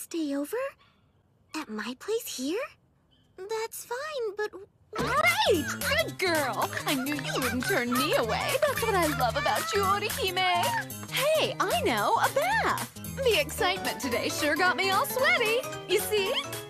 stay over? At my place here? That's fine, but... Great! Good girl! I knew you wouldn't turn me away. That's what I love about you, Orihime. Hey, I know, a bath! The excitement today sure got me all sweaty. You see?